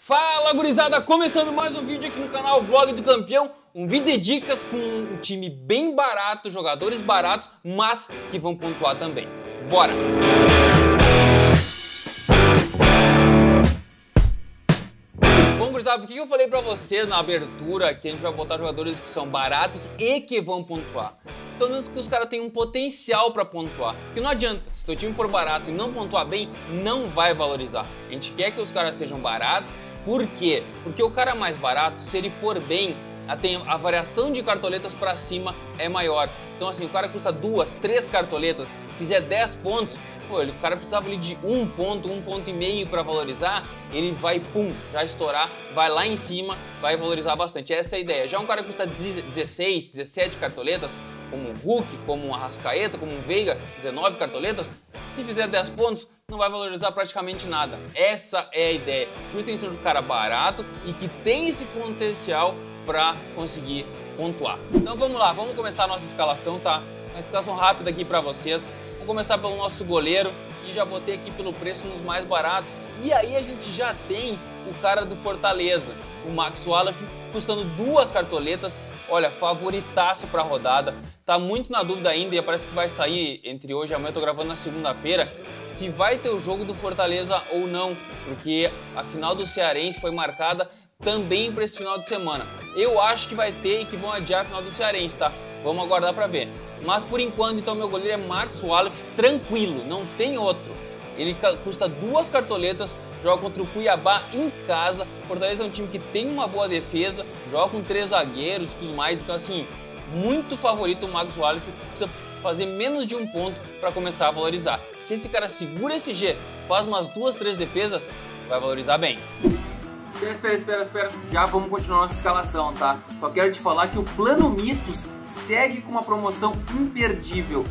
Fala, gurizada! Começando mais um vídeo aqui no canal Blog do Campeão. Um vídeo de dicas com um time bem barato, jogadores baratos, mas que vão pontuar também. Bora! Bom, gurizada, por que eu falei pra vocês na abertura que a gente vai botar jogadores que são baratos e que vão pontuar? Pelo menos que os caras tenham um potencial para pontuar. Porque não adianta, se teu time for barato e não pontuar bem, não vai valorizar. A gente quer que os caras sejam baratos. Por quê? Porque o cara mais barato, se ele for bem, a variação de cartoletas para cima é maior. Então assim, o cara custa 2, 3 cartoletas, fizer 10 pontos, pô, o cara precisava ali de 1 ponto, 1,5 ponto para valorizar, ele vai, pum, já estourar, vai lá em cima, vai valorizar bastante. Essa é a ideia. Já um cara que custa 16, 17 cartoletas, como um Hulk, como um Arrascaeta, como um Veiga, 19 cartoletas, se fizer 10 pontos, não vai valorizar praticamente nada. Essa é a ideia. Por isso tem que ser um cara barato e que tem esse potencial para conseguir pontuar. Então vamos lá, vamos começar a nossa escalação, tá? Uma escalação rápida aqui para vocês. Vamos começar pelo nosso goleiro e já botei aqui pelo preço nos mais baratos. E aí a gente já tem o cara do Fortaleza, o Max Wallace, custando 2 cartoletas. Olha, favoritaço para a rodada. Tá muito na dúvida ainda e parece que vai sair entre hoje e amanhã. Eu tô gravando na segunda-feira, se vai ter o jogo do Fortaleza ou não, porque a final do Cearense foi marcada também para esse final de semana. Eu acho que vai ter e que vão adiar a final do Cearense, tá? Vamos aguardar para ver. Mas por enquanto, então, meu goleiro é Max Wallace, tranquilo, não tem outro. Ele custa 2 cartoletas, joga contra o Cuiabá em casa. Fortaleza é um time que tem uma boa defesa, joga com 3 zagueiros e tudo mais. Então, assim, muito favorito o Max Wallace. Precisa fazer menos de 1 ponto para começar a valorizar. Se esse cara segura esse G, faz umas 2, 3 defesas, vai valorizar bem. Espera. Já vamos continuar nossa escalação, tá? Só quero te falar que o Plano Mitos segue com uma promoção imperdível.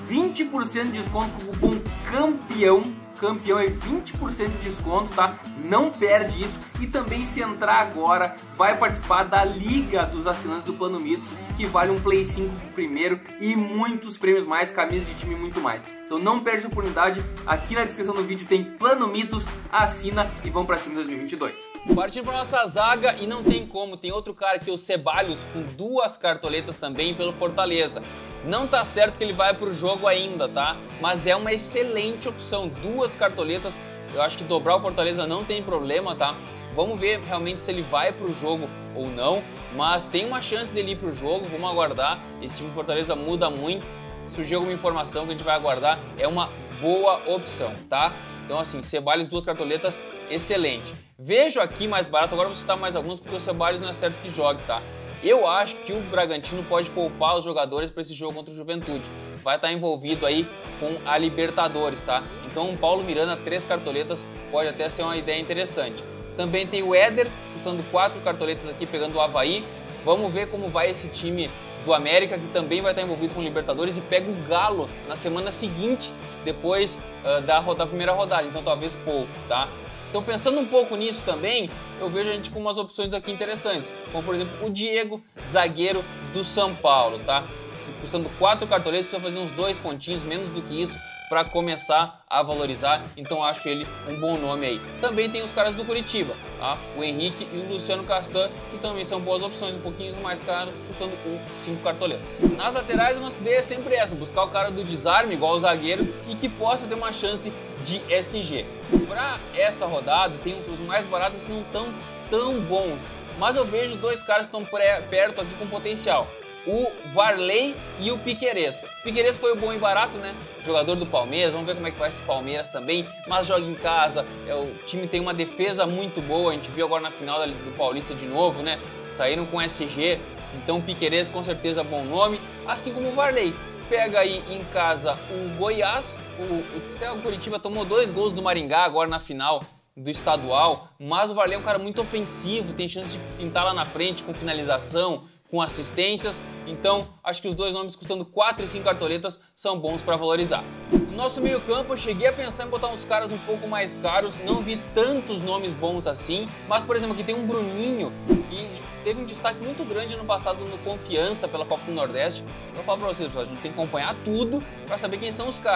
20% de desconto com o cupom CAMPEÃO. Campeão é 20% de desconto, tá? Não perde isso. E também, se entrar agora, vai participar da Liga dos Assinantes do Plano Mitos, que vale um Play 5 pro primeiro e muitos prêmios mais, camisas de time e muito mais. Então não perde a oportunidade. Aqui na descrição do vídeo tem Plano Mitos, assina e vamos pra cima em 2022. Partindo pra nossa zaga, e não tem como, tem outro cara aqui, o Ceballos, com 2 cartoletas também pelo Fortaleza. Não tá certo que ele vai pro jogo ainda, tá? Mas é uma excelente opção, 2 cartoletas. Eu acho que dobrar o Fortaleza não tem problema, tá? Vamos ver realmente se ele vai pro jogo ou não, mas tem uma chance dele ir pro jogo, vamos aguardar. Esse time do Fortaleza muda muito. Se surgir alguma informação que a gente vai aguardar, é uma boa opção, tá? Então assim, Ceballos 2 cartoletas, excelente. Vejo aqui mais barato, agora vou citar mais alguns porque o Ceballos não é certo que jogue, tá? Eu acho que o Bragantino pode poupar os jogadores para esse jogo contra o Juventude. Vai estar envolvido aí com a Libertadores, tá? Então o Paulo Miranda, 3 cartoletas, pode até ser uma ideia interessante. Também tem o Éder, custando 4 cartoletas aqui, pegando o Avaí. Vamos ver como vai esse time do América, que também vai estar envolvido com Libertadores, e pega o Galo na semana seguinte, depois da primeira rodada. Então talvez pouco, tá? Então pensando um pouco nisso também, eu vejo a gente com umas opções aqui interessantes, como por exemplo o Diego, zagueiro do São Paulo, tá? Custando 4 cartoletas, precisa fazer uns 2 pontinhos, menos do que isso, para começar a valorizar, então acho ele um bom nome aí. Também tem os caras do Curitiba, tá? O Henrique e o Luciano Castan, que também são boas opções, um pouquinho mais caros, custando 5 cartoletas. Nas laterais, a nossa ideia é sempre essa, buscar o cara do desarme, igual os zagueiros, e que possa ter uma chance de SG. Para essa rodada, tem os mais baratos que não estão tão bons, mas eu vejo 2 caras que estão perto aqui com potencial. O Varley e o Piquerez. Piquerez foi o bom e barato, né? Jogador do Palmeiras, vamos ver como é que vai esse Palmeiras também, mas joga em casa, o time tem uma defesa muito boa, a gente viu agora na final do Paulista de novo, né? Saíram com SG, então o Piquerez com certeza é bom nome, assim como o Varley. Pega aí em casa o Goiás, até o Curitiba tomou 2 gols do Maringá agora na final do estadual, mas o Varley é um cara muito ofensivo, tem chance de pintar lá na frente com finalização, com assistências, então acho que os 2 nomes custando 4 e 5 cartoletas são bons para valorizar. No nosso meio campo eu cheguei a pensar em botar uns caras um pouco mais caros, não vi tantos nomes bons assim, mas por exemplo aqui tem um Bruninho que teve um destaque muito grande ano passado no Confiança pela Copa do Nordeste. Eu falo para vocês, pessoal, a gente tem que acompanhar tudo para saber quem são os caras.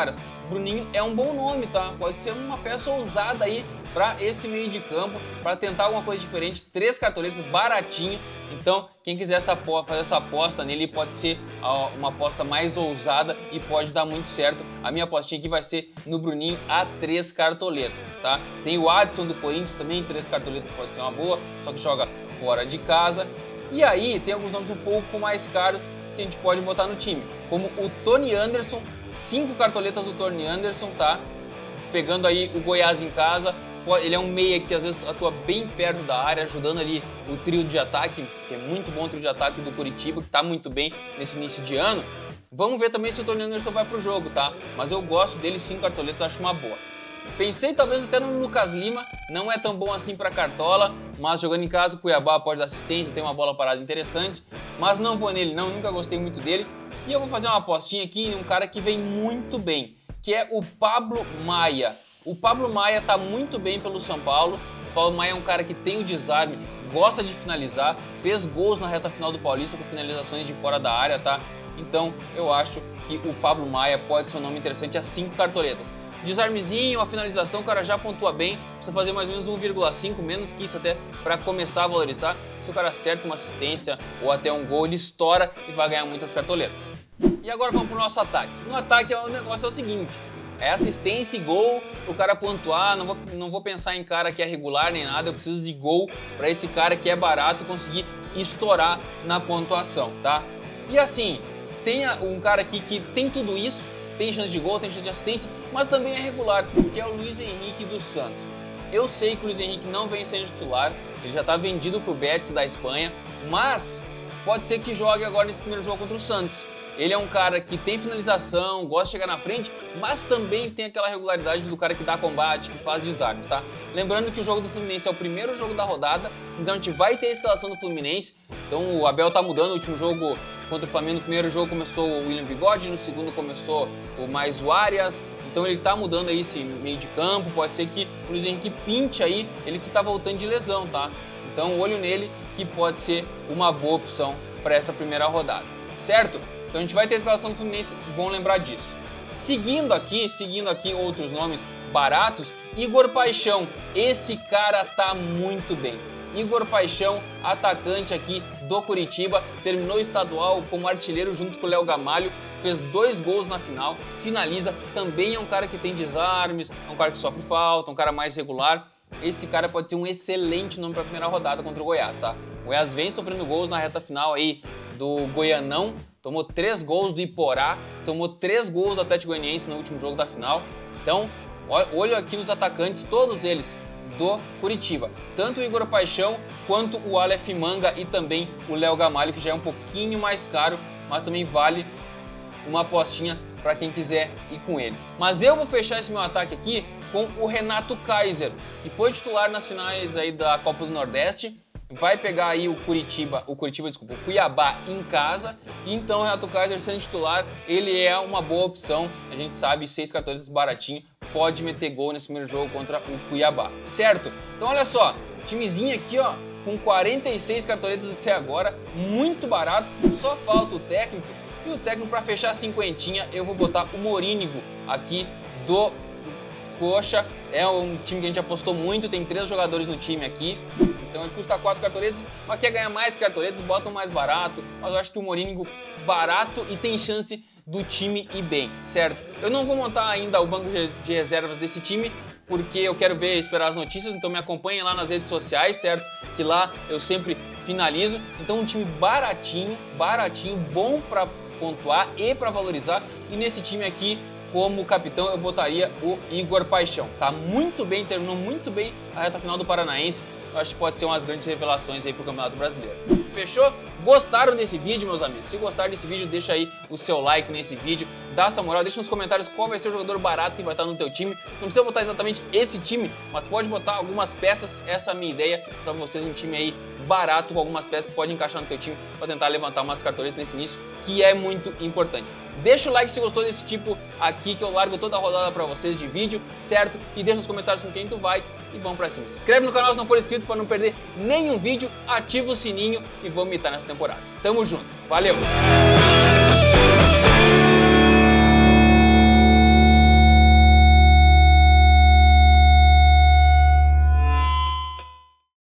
Bruninho é um bom nome, tá? Pode ser uma peça ousada aí para esse meio de campo, para tentar alguma coisa diferente. 3 cartoletas, baratinho. Então, quem quiser fazer essa aposta nele, pode ser uma aposta mais ousada e pode dar muito certo. A minha apostinha aqui vai ser no Bruninho a 3 cartoletas, tá? Tem o Adson do Corinthians também, 3 cartoletas pode ser uma boa, só que joga fora de casa. E aí, tem alguns nomes um pouco mais caros que a gente pode botar no time, como o Tony Anderson, 5 cartoletas do Tony Anderson, tá? Pegando aí o Goiás em casa. Ele é um meia que às vezes atua bem perto da área, ajudando ali o trio de ataque, que é muito bom o trio de ataque do Curitiba, que tá muito bem nesse início de ano. Vamos ver também se o Tony Anderson vai pro jogo, tá? Mas eu gosto dele, 5 cartoletas, acho uma boa. Pensei talvez até no Lucas Lima, não é tão bom assim para cartola, mas jogando em casa o Cuiabá pode dar assistência, tem uma bola parada interessante, mas não vou nele não, nunca gostei muito dele. E eu vou fazer uma apostinha aqui em um cara que vem muito bem, que é o Pablo Maia. O Pablo Maia tá muito bem pelo São Paulo. O Pablo Maia é um cara que tem o desarme, gosta de finalizar, fez gols na reta final do Paulista com finalizações de fora da área, tá? Então eu acho que o Pablo Maia pode ser um nome interessante a 5 cartoletas. Desarmezinho, a finalização, o cara já pontua bem, precisa fazer mais ou menos 1,5, menos que isso até para começar a valorizar. Se o cara acerta uma assistência ou até um gol, ele estoura e vai ganhar muitas cartoletas. E agora vamos pro nosso ataque. No ataque o negócio é o seguinte: é assistência e gol pro cara pontuar. Não vou pensar em cara que é regular nem nada, eu preciso de gol para esse cara que é barato conseguir estourar na pontuação, tá? E assim, tem um cara aqui que tem tudo isso, tem chance de gol, tem chance de assistência, mas também é regular, que é o Luiz Henrique dos Santos. Eu sei que o Luiz Henrique não vem sendo titular, ele já tá vendido pro Betis da Espanha, mas pode ser que jogue agora nesse primeiro jogo contra o Santos. Ele é um cara que tem finalização, gosta de chegar na frente, mas também tem aquela regularidade do cara que dá combate, que faz desarme, tá? Lembrando que o jogo do Fluminense é o primeiro jogo da rodada, então a gente vai ter a escalação do Fluminense. Então o Abel tá mudando. O último jogo contra o Flamengo, no primeiro jogo começou o William Bigode, no segundo começou o mais o Arias. Então ele tá mudando aí esse meio de campo, pode ser que o Luiz Henrique pinte aí, ele que tá voltando de lesão, tá? Então olho nele que pode ser uma boa opção para essa primeira rodada, certo? Então a gente vai ter a escalação do Fluminense, bom lembrar disso. Seguindo aqui outros nomes baratos, Igor Paixão, esse cara tá muito bem. Igor Paixão, atacante aqui do Curitiba, terminou o estadual como artilheiro junto com o Léo Gamalho, fez 2 gols na final, finaliza, também é um cara que tem desarmes, é um cara que sofre falta, um cara mais regular. Esse cara pode ser um excelente nome para a primeira rodada contra o Goiás, tá? O Goiás vem sofrendo gols na reta final aí do Goianão, tomou 3 gols do Iporá, tomou 3 gols do Atlético Goianiense no último jogo da final. Então, olho aqui nos atacantes, todos eles do Curitiba. Tanto o Igor Paixão, quanto o Aleph Manga e também o Léo Gamalho, que já é um pouquinho mais caro, mas também vale uma apostinha para quem quiser ir com ele. Mas eu vou fechar esse meu ataque aqui com o Renato Kaiser, que foi titular nas finais aí da Copa do Nordeste. Vai pegar aí o Cuiabá em casa. E então o Renato Kaiser sendo titular, ele é uma boa opção. A gente sabe, 6 cartoletas baratinho, pode meter gol nesse primeiro jogo contra o Cuiabá, certo? Então olha só, timezinho aqui ó, com 46 cartoletas até agora, muito barato, só falta o técnico. E o técnico para fechar a cinquentinha, eu vou botar o Morínigo aqui do Coxa. É um time que a gente apostou muito, tem 3 jogadores no time aqui. Então ele custa 4 cartoletas, mas quer ganhar mais cartoletas, bota um mais barato. Mas eu acho que o Morínigo barato e tem chance do time ir bem, certo? Eu não vou montar ainda o banco de reservas desse time, porque eu quero esperar as notícias, então me acompanhem lá nas redes sociais, certo? Que lá eu sempre finalizo. Então um time baratinho, bom para pontuar e para valorizar. E nesse time aqui, como capitão, eu botaria o Igor Paixão. Tá muito bem, terminou muito bem a reta final do Paranaense. Eu acho que pode ser umas grandes revelações aí pro Campeonato Brasileiro. Fechou? Gostaram desse vídeo, meus amigos? Se gostaram desse vídeo, deixa aí o seu like nesse vídeo, dá essa moral, deixa nos comentários qual vai ser o jogador barato que vai estar no teu time. Não precisa botar exatamente esse time, mas pode botar algumas peças, essa é a minha ideia, para vocês um time aí barato com algumas peças que pode encaixar no teu time para tentar levantar umas cartoletas nesse início, que é muito importante. Deixa o like se gostou desse tipo aqui, que eu largo toda a rodada para vocês de vídeo, certo? E deixa nos comentários com quem tu vai e vamos pra cima. Se inscreve no canal se não for inscrito para não perder nenhum vídeo, ativa o sininho e vamos imitar nessa temporada. Tamo junto, valeu!